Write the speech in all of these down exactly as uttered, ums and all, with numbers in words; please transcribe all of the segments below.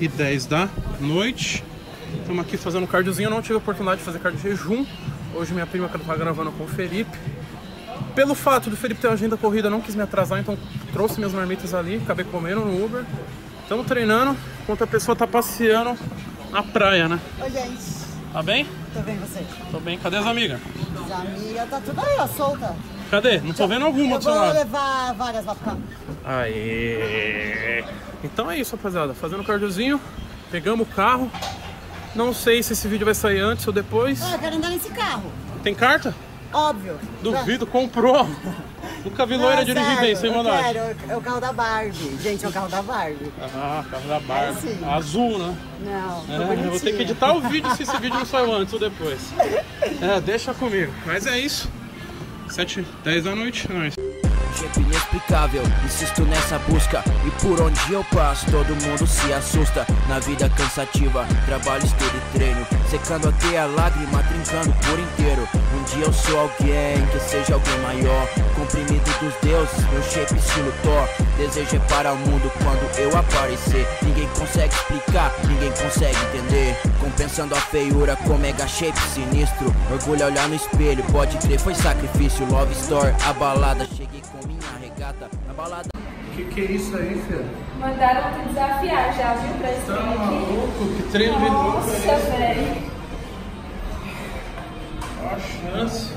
e dez da noite. Estamos aqui fazendo cardiozinho. Eu não tive a oportunidade de fazer cardio de jejum. Hoje minha prima tá gravando com o Felipe. Pelo fato do Felipe ter uma agenda corrida, não quis me atrasar, então trouxe minhas marmitas ali, acabei comendo no Uber. Estamos treinando, enquanto a pessoa tá passeando na praia, né? Oi, gente. Tá bem? Tô bem, você? Tô bem. Cadê as amigas? As amigas tá tudo aí, ó, solta. Cadê? Não tô vendo alguma do seu lado. Eu vou levar várias lá pro carro. Aê! Então é isso, rapaziada. Fazendo cardiozinho, pegamos o carro. Não sei se esse vídeo vai sair antes ou depois. Ah, eu quero andar nesse carro. Tem carta? Óbvio. Duvido, comprou. Nunca vi loira dirigir bem, sem maldade. Eu quero, é o carro da Barbie. Gente, é o carro da Barbie. Ah, carro da Barbie. É assim. Azul, né? Não, é, eu vou ter que editar o vídeo se esse vídeo não saiu antes ou depois. É, deixa comigo. Mas é isso. sete e dez da noite, é nóis. Jeito inexplicável, insisto nessa busca. E por onde eu passo, todo mundo se assusta. Na vida cansativa, trabalho, estudo e treino, secando até a lágrima, trincando por inteiro. Um dia eu sou alguém, que seja alguém maior, comprimido dos deuses, meu shape estilo Thor. Desejo é para o mundo quando eu aparecer. Ninguém consegue explicar, ninguém consegue entender. Compensando a feiura com mega shape sinistro. Orgulho olhar no espelho, pode crer, foi sacrifício. Love story, a balada, cheguei com minha regata, a balada. Que que é isso aí, filho? Mandaram te desafiar já, viu, pra esse Tá trem aqui. maluco? Que treino de louco Nossa, é velho. Olha a chance.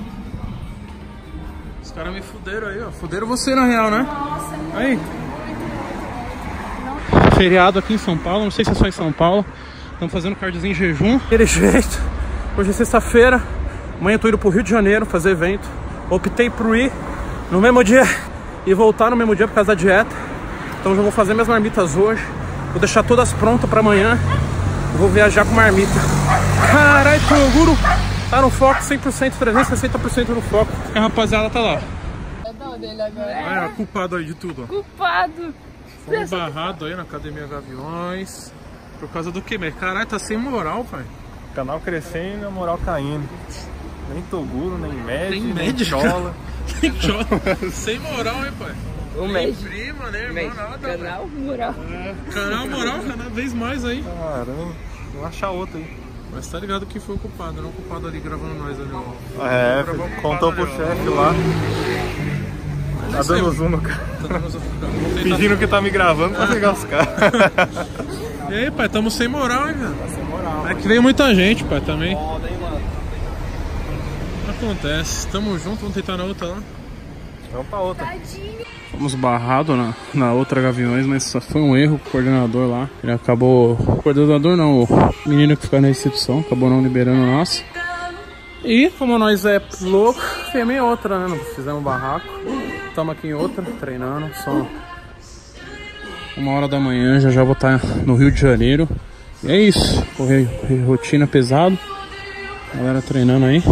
Os caras me fuderam aí, ó. Fuderam você na real, né? Nossa, muito, aí. muito, muito. Feriado aqui em São Paulo, não sei se é só em São Paulo. Estamos fazendo cardiozinho em jejum. Aquele jeito. Hoje é sexta-feira. Amanhã eu tô indo pro Rio de Janeiro fazer evento. Optei por ir no mesmo dia e voltar no mesmo dia por causa da dieta. Então já vou fazer minhas marmitas hoje. Vou deixar todas prontas pra amanhã. Vou viajar com marmita. Caralho, canguru tá no foco cem por cento, trezentos e sessenta por cento no foco. A rapaziada tá lá. É dó dele agora. É, culpado aí de tudo, ó. Culpado. Fomos barrados aí na Academia Gaviões. Por causa do que, mesmo? Caralho, tá sem moral, pai. O canal crescendo e a moral caindo. Nem Toguro, nem Med, Nem nem Med, Chola. Nem Chola. Sem moral, hein, pai? O Nem Med. prima, né, irmão? Nada. Canal moral. É, canal moral cada vez mais aí. Caramba, vou achar outro aí. Mas tá ligado que foi o culpado, não o culpado ali gravando nós ali, ó. É, Gravou o contou culpado pro ali, ó. chefe lá. Tá Isso aí, dando zoom no cara. Tá dando zoom no cara. Vamos tentar- Fingindo que tá me gravando pra pegar os caras. E aí, pai, tamo sem moral, hein, velho? Sem moral. É que veio muita gente, pai, também. Foda, hein, mano. Acontece. Tamo junto, vamos tentar na outra lá. Vamos pra outra. Fomos barrados na, na outra Gaviões, mas só foi um erro com o coordenador lá. Ele acabou... O coordenador não, o menino que fica na recepção, acabou não liberando nós. E como nós é louco, fizemos em outra, né? Não fizemos barraco. Estamos aqui em outra, treinando. São uma hora da manhã, já já vou estar no Rio de Janeiro. E é isso, correr, correr rotina pesado. Galera treinando aí.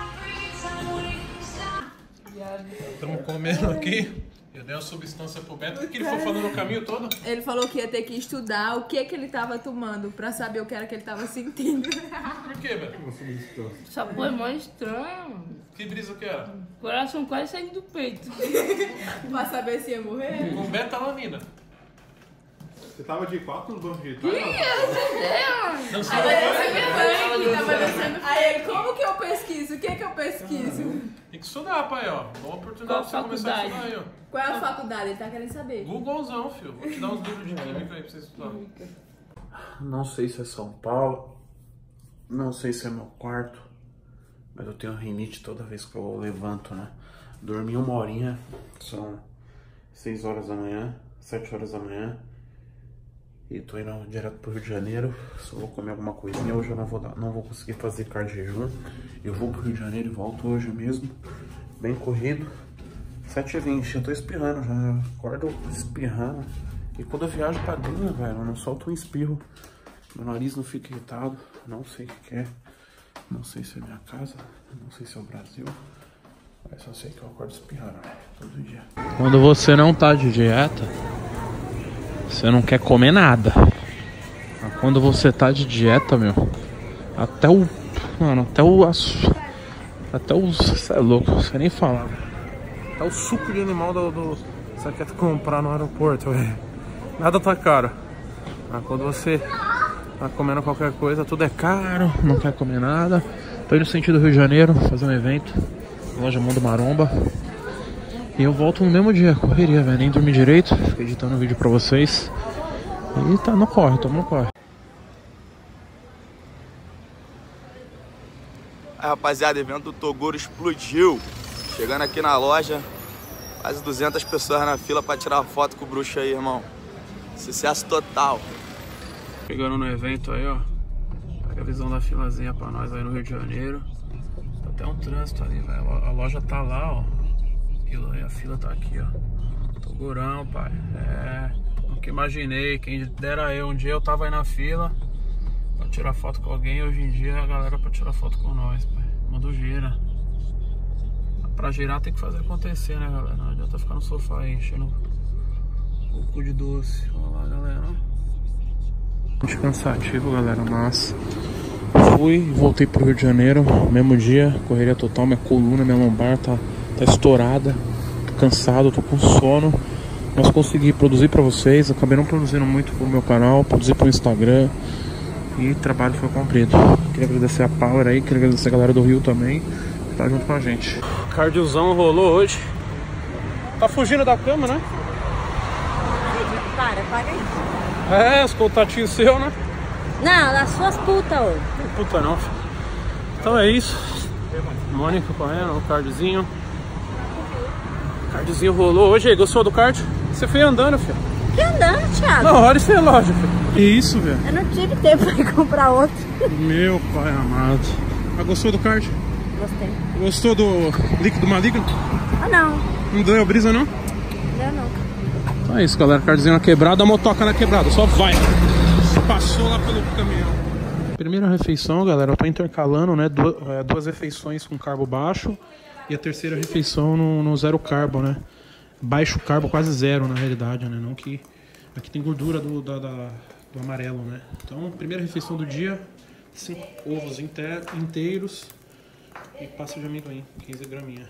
Estamos comendo aqui. Eu dei uma substância pro Beto. O que ele foi falando no caminho todo? Ele falou que ia ter que estudar o que que ele tava tomando pra saber o que era que ele tava sentindo. Por que, Beto? Essa porra é mó estranha. Que brisa que era? Coração quase saindo do peito. Pra saber se ia morrer. Com betalanina. Você tava de quatro no banco de Ih, meu Deus! Não sei. Aí ele, como que eu pesquiso? O que que eu pesquiso? Tem que estudar, pai, ó. Boa oportunidade pra Qual você começar a faculdade? estudar aí, ó. Qual é a faculdade? Ele tá querendo saber. Googlezão, filho. Vou te dar uns livros de química aí pra você estudar. Não sei se é São Paulo. Não sei se é meu quarto. Mas eu tenho rinite toda vez que eu levanto, né? Dormi uma horinha. São seis horas da manhã. sete horas da manhã. E tô indo direto pro Rio de Janeiro. Só vou comer alguma coisinha. Hoje eu não vou, dar, não vou conseguir fazer cardio de jejum. Eu vou pro Rio de Janeiro e volto hoje mesmo. Bem corrido. sete e vinte, eu tô espirrando já. Eu acordo espirrando. E quando eu viajo pra dentro, velho, eu não solto um espirro. Meu nariz não fica irritado. Não sei o que é. Não sei se é minha casa. Não sei se é o Brasil. Mas só sei que eu acordo espirrando, velho, todo dia. Quando você não tá de dieta, você não quer comer nada. Mas quando você tá de dieta, meu, até o... Mano, até o... Até o... Você é louco, não sei nem falar. Até o suco de animal do... do... Você quer comprar no aeroporto, velho. Nada tá caro. Ah, quando você tá comendo qualquer coisa, tudo é caro, não quer comer nada. Tô indo no sentido do Rio de Janeiro, fazer um evento, loja Mundo Maromba. E eu volto no mesmo dia, correria, velho, nem dormi direito, fiquei editando o vídeo pra vocês. E tá no corre, tô no corre. Aí, rapaziada, o evento do Toguro explodiu. Chegando aqui na loja, quase duzentas pessoas na fila pra tirar foto com o bruxo aí, irmão. Sucesso total. Chegando no evento aí, ó. Pega a visão da filazinha pra nós aí no Rio de Janeiro. Tá até um trânsito ali, velho. A loja tá lá, ó. E a fila tá aqui, ó. Togurão, pai. É. Nunca imaginei. Quem dera eu. Um dia eu tava aí na fila pra tirar foto com alguém. Hoje em dia a galera pra tirar foto com nós, pai. Manda gira. Pra girar tem que fazer acontecer, né, galera? Não adianta ficar no sofá aí enchendo o cu de doce. Olha lá, galera. Muito cansativo, galera, mas fui e voltei pro Rio de Janeiro. Mesmo dia, correria total. Minha coluna, minha lombar tá, tá estourada. Tô cansado, tô com sono. Mas consegui produzir pra vocês. Acabei não produzindo muito pro meu canal, produzi pro Instagram. E o trabalho foi cumprido. Queria agradecer a Power aí, queria agradecer a galera do Rio também, que tá junto com a gente. Cardiozão rolou hoje. Tá fugindo da cama, né? Para, paga aí. É, os contatinhos seus, né? Não, das suas putas, ô. Puta não, filho. Então é isso. Mônica correndo, o cardzinho. O cardzinho rolou hoje. Aí, gostou do card? Você foi andando, filho. Que andando, Thiago? Na hora isso é lógico, filho. Que isso, velho? Eu não tive tempo pra comprar outro. Meu pai amado. Mas gostou do card? Gostei. Gostou do líquido maligno? Ah, não. Não deu brisa, não? Não, não. Então é isso, galera. Cardzinho na quebrada, a motoca na quebrada. Só vai. Passou lá pelo caminhão. Primeira refeição, galera. Eu tô intercalando, né? Duas, é, duas refeições com carbo baixo. E a terceira refeição no, no zero carbo, né? Baixo carbo, quase zero, na realidade, né? Não que... Aqui tem gordura do, da, da, do amarelo, né? Então, primeira refeição do dia. Cinco ovos inteiros. E pasta de amendoim, quinze graminhas.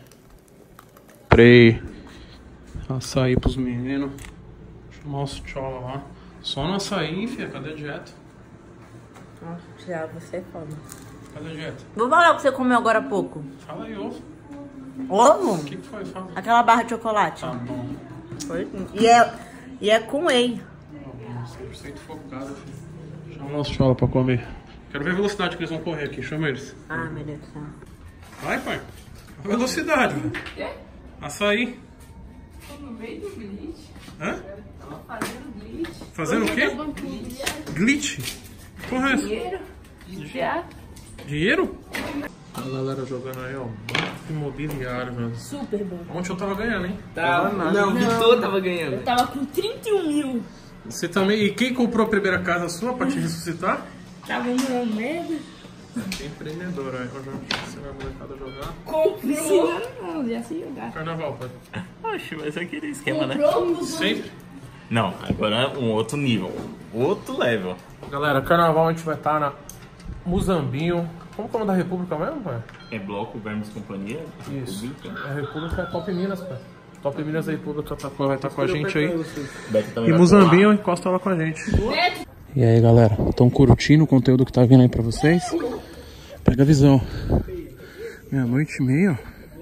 Comprei açaí pros meninos. Chamar os tchola lá. Só no açaí, filha. Cadê a dieta? Nossa, Thiago, você é foda. Cadê a dieta? Vou falar o que você comeu agora há pouco. Fala aí, ovo. Ovo? O que, que foi? Fala. Aquela barra de chocolate. Tá bom. Foi. E é, e é com whey. cem por cento focado, filho. Chama os tchola pra comer. Quero ver a velocidade que eles vão correr aqui. Chama eles. Ah, meu Deus do céu. Vai, pai. A velocidade, velho. Quê? Açaí. Tô no meio do glitch. Hã? Tava fazendo glitch. Fazendo o quê? Glitch? Porra, é essa? Dinheiro. De teatro. Dinheiro? A galera jogando aí, ó. Imobiliário, velho. Super bom. Ontem eu tava ganhando, hein? Tava, não, o Vitor tava ganhando. Eu tava com trinta e um mil. Você também. E quem comprou a primeira casa sua pra te ressuscitar? Tava no medo. É empreendedor, aí. Eu já você vai molecada jogar. Comprou. Não, já se jogar. Carnaval, pai. Oxe, mas é aquele esquema, né? Comprou. Sempre. Não, agora é um outro nível. Outro level. Galera, carnaval a gente vai estar na Muzambinho. Como que é o nome da República mesmo, pai? É Bloco Vermes Companhia? Isso. República. A República é Top Minas, pai. Top Minas da República tá, vai estar com a gente aí. Beto também E vai Muzambinho encosta lá com a gente. E aí, galera, estão curtindo o conteúdo que tá vindo aí pra vocês? Pega a visão. Meia-noite e meia.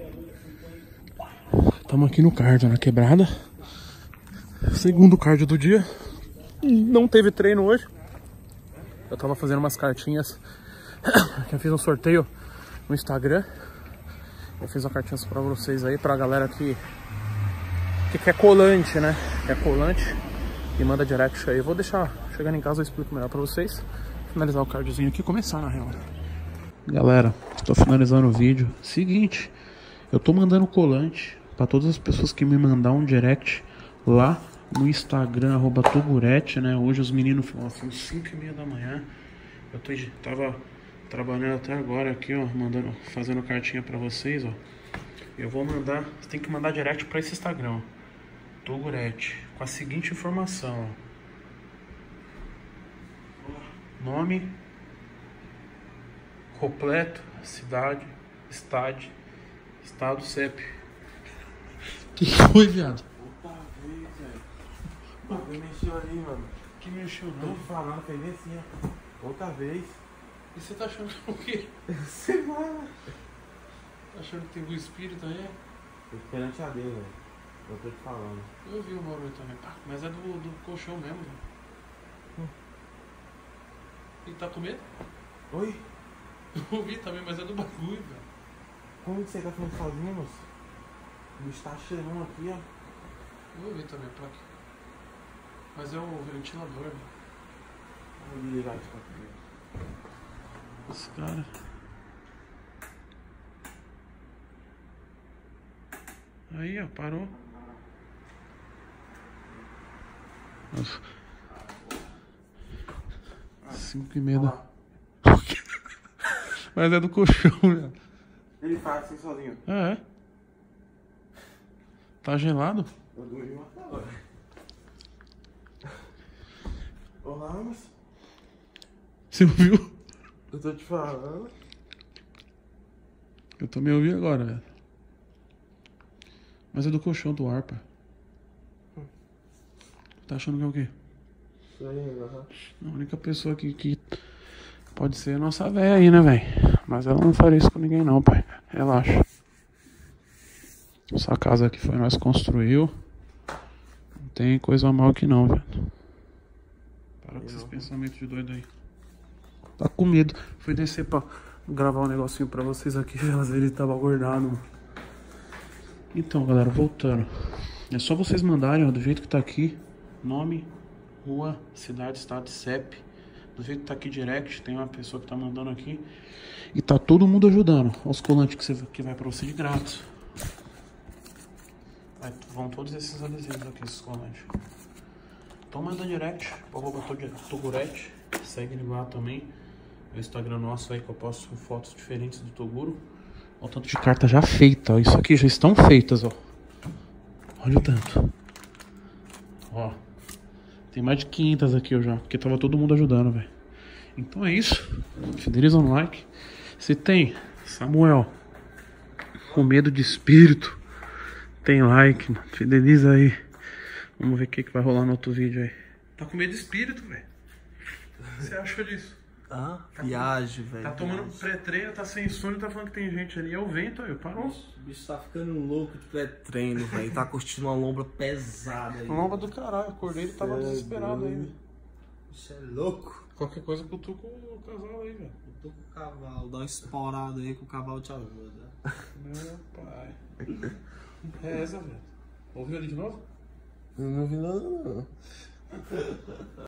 Estamos aqui no cardio, na quebrada. Segundo cardio do dia. Não teve treino hoje. Eu tava fazendo umas cartinhas. Eu fiz um sorteio no Instagram. Eu fiz uma cartinha pra vocês aí, pra galera que, que quer colante, né? Quer colante e manda direct aí. Eu vou deixar, chegando em casa eu explico melhor pra vocês. Finalizar o cardiozinho aqui e começar, na real. Galera, estou finalizando o vídeo. Seguinte, eu tô mandando colante pra todas as pessoas que me mandar um direct lá no Instagram, arroba Togurete, né? Hoje os meninos foram assim, cinco e meia da manhã. Eu tô, tava trabalhando até agora aqui, ó, mandando, fazendo cartinha pra vocês, ó. Eu vou mandar, você tem que mandar direct pra esse Instagram, ó, Togurete, com a seguinte informação, ó. Nome completo, cidade, estado, estado, C E P. Que foi, viado? Alguém mexeu ali, mano. Que mexeu Tô não? te falando, fez bem assim, ó. Outra vez. E você tá achando que é o quê? Sei lá. Tá achando que tem um espírito aí? Tô perante a Deus, velho. Eu tô te falando. Eu vi o barulho também. Ah, mas é do, do colchão mesmo, velho. Hum. E tá com medo? Oi? Eu vi também, mas é do bagulho, velho. Como que você tá falando sozinho, moço? O bicho tá cheirando aqui, ó. Eu vi também, pra quê? Mas é o ventilador, velho. Vou desligar isso aqui. Esse cara. Aí, ó, parou. Nossa. Cinco e meia da... Mas é do colchão, velho. Ele faz assim sozinho. É, é. Tá gelado? Eu dormi uma hora. Olá, moço. Você ouviu? Eu tô te falando. Eu também ouvi agora, velho. Mas é do colchão do ar, pai. Tá achando que é o quê? Isso aí, aham. A única pessoa que, que pode ser a nossa véia aí, né, velho? Mas ela não faria isso com ninguém não, pai. Relaxa. Essa casa aqui foi nós que construiu. Não tem coisa mal aqui não, velho. Para com esses pensamentos de doido aí. Tá com medo. Fui descer pra gravar um negocinho pra vocês aqui. Às vezes ele tava acordado, mano. Então, galera, voltando. É só vocês mandarem, ó, do jeito que tá aqui. Nome, rua, cidade, estado, C E P. Do jeito que tá aqui direct, tem uma pessoa que tá mandando aqui. E tá todo mundo ajudando. Olha os colantes que, você, que vai pra você de grátis. Vai, vão todos esses adesivos aqui, esses colantes. Então manda direct, arroba Togurete. Segue ele lá também. O Instagram nosso aí que eu posto fotos diferentes do Toguro. Olha o tanto de carta já feita, ó. Isso aqui já estão feitas, ó. Olha o tanto. Ó. Tem mais de quinhentas aqui ó, já. Porque tava todo mundo ajudando, velho. Então é isso. Fideliza no like. Se tem Samuel com medo de espírito, tem like, mano. Fideliza aí. Vamos ver o que, que vai rolar no outro vídeo aí. Tá com medo de espírito, velho. O que você achou disso? Ah, viagem, velho. Tá tomando pré-treino, tá sem sono e tá falando que tem gente ali. É o vento aí, parou. O bicho tá ficando louco de pré-treino, velho. Tá curtindo uma lombra pesada aí. Lomba do caralho, acordei e tava desesperado aí, velho. Bicho é louco. Qualquer coisa que eu tô com o casal aí, velho. Eu tô com o cavalo, dá uma esporada aí que o cavalo te ajuda. Meu pai. Reza, velho. Ouviu ali de novo? Não vi nada, não.